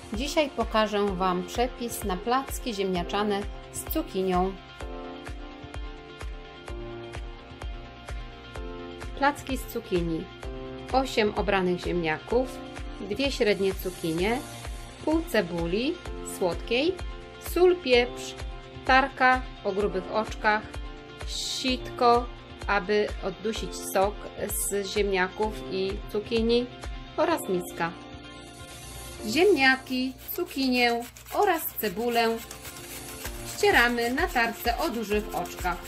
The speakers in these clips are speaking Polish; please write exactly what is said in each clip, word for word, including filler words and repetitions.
Dzisiaj pokażę Wam przepis na placki ziemniaczane z cukinią. Placki z cukinii: osiem obranych ziemniaków, dwie średnie cukinie, pół cebuli słodkiej, sól, pieprz, tarka o grubych oczkach, sitko, aby oddusić sok z ziemniaków i cukinii oraz miska. Ziemniaki, cukinię oraz cebulę ścieramy na tarce o dużych oczkach.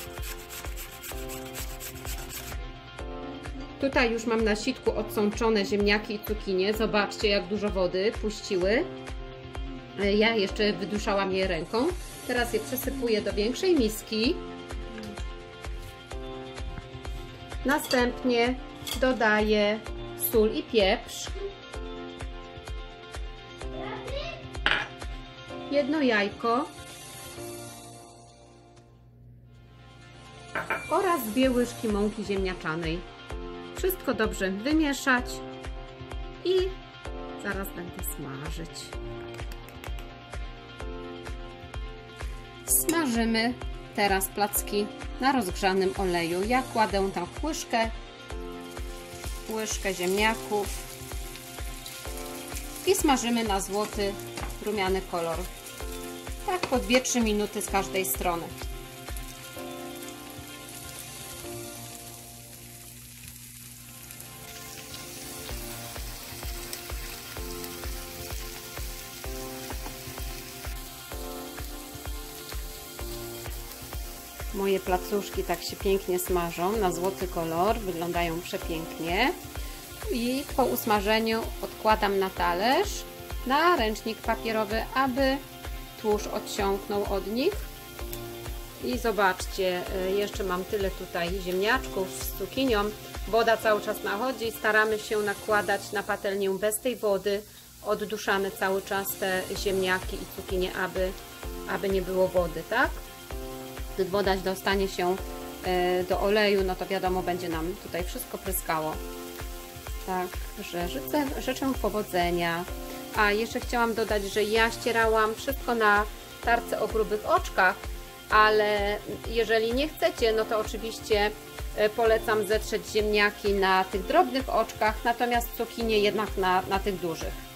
Tutaj już mam na sitku odsączone ziemniaki i cukinię. Zobaczcie, jak dużo wody puściły. Ja jeszcze wyduszałam je ręką. Teraz je przesypuję do większej miski. Następnie dodaję sól i pieprz, jedno jajko oraz dwie łyżki mąki ziemniaczanej. Wszystko dobrze wymieszać i zaraz będę smażyć. Smażymy teraz placki na rozgrzanym oleju. Ja kładę tam łyżkę, łyżkę ziemniaków i smażymy na złoty, rumiany kolor. Tak po dwie trzy minuty z każdej strony. Moje placuszki tak się pięknie smażą na złoty kolor, wyglądają przepięknie i po usmażeniu odkładam na talerz, na ręcznik papierowy, aby tłuszcz odsiąknął od nich. I zobaczcie, jeszcze mam tyle tutaj ziemniaczków z cukinią, woda cały czas nachodzi, staramy się nakładać na patelnię bez tej wody, odduszamy cały czas te ziemniaki i cukinię, aby, aby nie było wody, tak? Gdy woda dostanie się do oleju, no to wiadomo, będzie nam tutaj wszystko pryskało. Także życzę, życzę powodzenia. A jeszcze chciałam dodać, że ja ścierałam wszystko na tarce o grubych oczkach, ale jeżeli nie chcecie, no to oczywiście polecam zetrzeć ziemniaki na tych drobnych oczkach, natomiast cukinię jednak na, na tych dużych.